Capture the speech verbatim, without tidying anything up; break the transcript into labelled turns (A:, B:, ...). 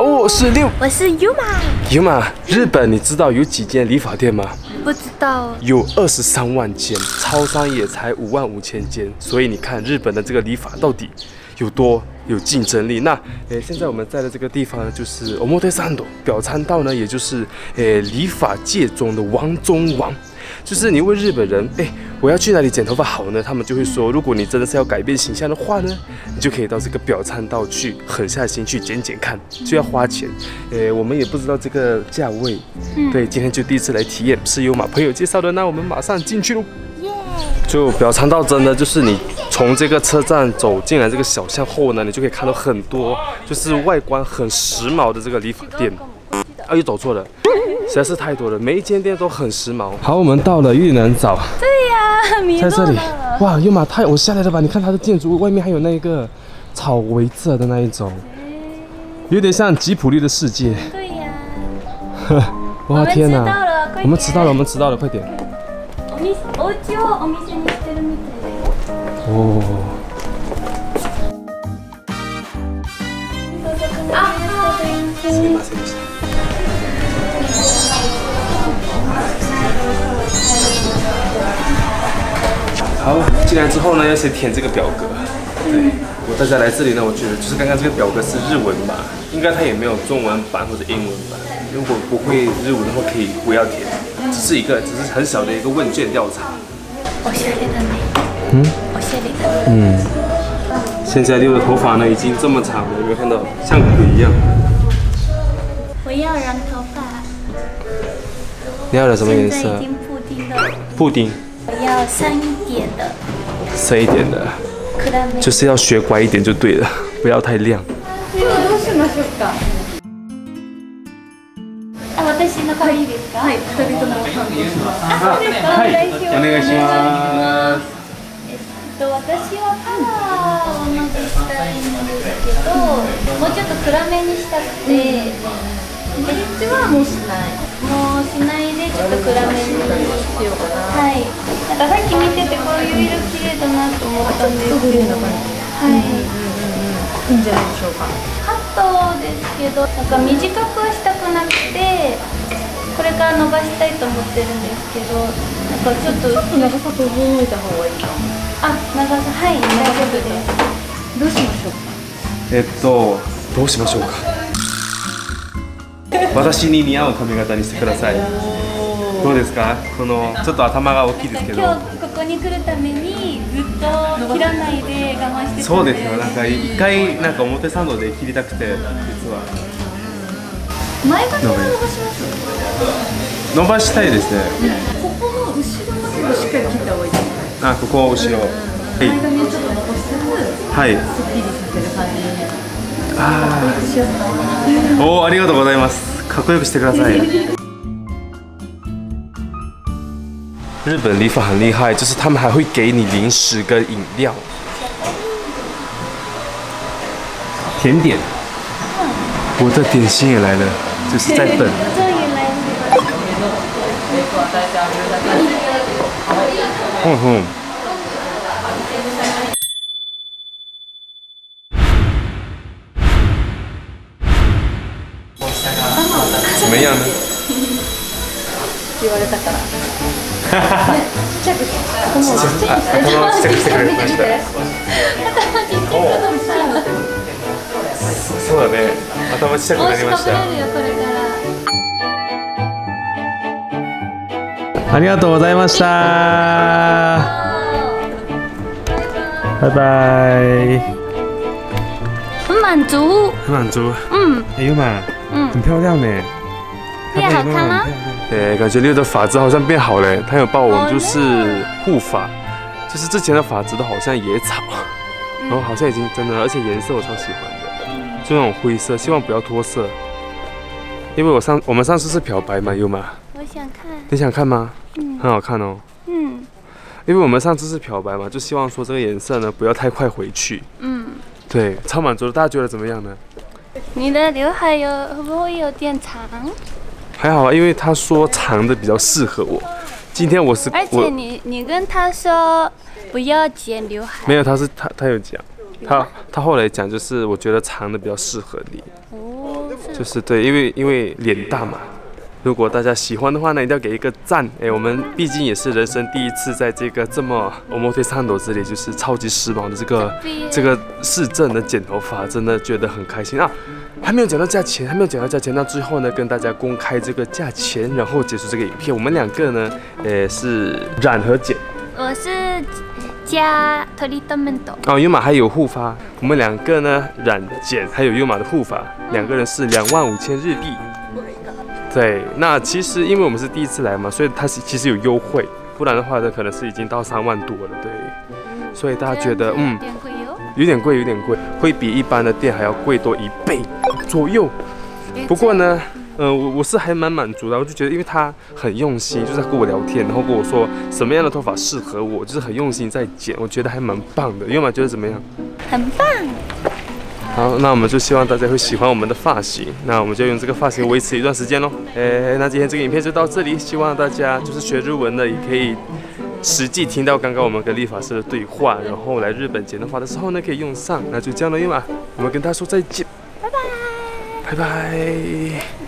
A: 我是六，
B: 我是 Yuma。
A: Yuma， 日本你知道有几间理发店吗？
B: 不知道。
A: 有二十三万间，超商也才五万五千间，所以你看日本的这个理发到底有多有竞争力？那诶，现在我们在的这个地方呢，就是表参道，表参道呢，也就是诶理发界中的王中王。 就是你问日本人，哎，我要去哪里剪头发好呢？他们就会说，如果你真的是要改变形象的话呢，你就可以到这个表参道去，狠下心去剪剪看，就要花钱。诶，我们也不知道这个价位，嗯、对，今天就第一次来体验，是由马朋友介绍的，那我们马上进去喽。耶！就表参道真的就是你从这个车站走进来这个小巷后呢，你就可以看到很多就是外观很时髦的这个理发店。啊，又走错了。 实在是太多了，每一间店都很时髦。好，我们到了，有点难找。
B: 对呀、啊，在这里。
A: 哇，优马太，我下来了吧？你看它的建筑物外面还有那个草围着的那一种，有点像吉普力的世界。
B: 对呀、啊。
A: 哇天哪！我们迟到了，我们迟到了，快点。哦。啊！すみませんでした。 好，进来之后呢，要先填这个表格。对，如果大家来这里呢，我觉得就是刚刚这个表格是日文版，应该它也没有中文版或者英文版。如果不会日文的话，可以不要填，只是一个，只是很小的一个问卷调查。嗯，嗯，现在六的头发呢已经这么长了，有没有看到像鬼一样？
B: 我要染头发。
A: 你要的什么颜色？
B: 已经布丁了。
A: 布丁。
B: 我要深一点的，
A: 深一点的，就是要学乖一点就对了，不要太亮。
B: どうしましょうか。あ、私の髪いいですか。はい、二人とも担当します。あ、そうですか。はい、お願いします。えっと、私はカラーを伸ばしたいんですけど、もうちょっと暗めにしたくて、エッジはもうしない。もうしないでちょっと暗めにしようかな。はい。 なんかさっき見ててこういう色綺麗だなと思ったんですけど、はい、いいんじゃないでしょうか。カットですけど、なんか短くはしたくなくて、これから伸ばしたいと思ってるんですけど、なんかちょっと長さ整えた方がいいかも。あ、長さはい大丈夫です。どうしましょうか。
A: えっとどうしましょうか。私に似合う髪型にしてください。 どうですか？このちょっと頭が大きいですけど。今日ここに来るためにずっと切らないで我慢してたんで。そうですよ。なんか一回なんか表参道で切りたくて実は。前髪は伸ばします。伸ばしたいですね。ここの後ろまでもしっかり切った方がいいです。あ、ここ後ろ。前髪をちょっと残しつつ、はい。すっきりさせる感じに。ああ。おお、ありがとうございます。かっこよくしてください。 日本理发很厉害，就是他们还会给你零食跟饮料、甜点。我的点心也来了，就是在等。嗯哼。怎么样呢？言われたから。 ちっちゃく頭をちっちゃくしてくれました。そうだね。頭ちっちゃくなりました。ありがとうございました。拜拜。很满足。很满足。嗯。哎，优玛，嗯，很漂亮呢。变好看吗？ 对，感觉六的发质好像变好了，他有帮我们就是护发，就是之前的发质都好像野草，然后好像已经真的，而且颜色我超喜欢的，就那种灰色，希望不要脱色。因为我上我们上次是漂白嘛，有吗？我想看。你想看吗？嗯，很好看哦。嗯。因为我们上次是漂白嘛，就希望说这个颜色呢不要太快回去。嗯。对，超满足的，大家觉得怎么样呢？你的刘海有会不会有点长？ 还好啊，因为他说长的比较适合我。今天我是，而且你你跟他说不要剪刘海，没有，他是他他有讲，他他后来讲就是我觉得长的比较适合你。哦，是就是对，因为因为脸大嘛。如果大家喜欢的话呢，一定要给一个赞。哎，我们毕竟也是人生第一次在这个这么表参道这里，就是超级时髦的这个这个市政的剪头发，真的觉得很开心啊！还没有讲到价钱，还没有讲到价钱，那最后呢，跟大家公开这个价钱，然后结束这个影片。我们两个呢，呃，是染和剪。我是加トリートメント。哦，优马还有护发，我们两个呢染剪，还有优马的护发，两个人是两万五千日币。对，那其实因为我们是第一次来嘛，所以它是其实有优惠，不然的话呢，可能是已经到三万多了。对，所以大家觉得嗯，有点贵，有点贵，会比一般的店还要贵多一倍左右。不过呢，呃，我我是还蛮满足的，我就觉得因为他很用心，就是他跟我聊天，然后跟我说什么样的头发适合我，就是很用心在剪，我觉得还蛮棒的。优马觉得怎么样？很棒。好，那我们就希望大家会喜欢我们的发型，那我们就用这个发型维持一段时间咯。诶，那今天这个影片就到这里，希望大家就是学日文的也可以实际听到刚刚我们跟理发师的对话，然后来日本剪头发的时候呢可以用上。那就这样了，优马，我们跟他说再见，拜拜，拜拜。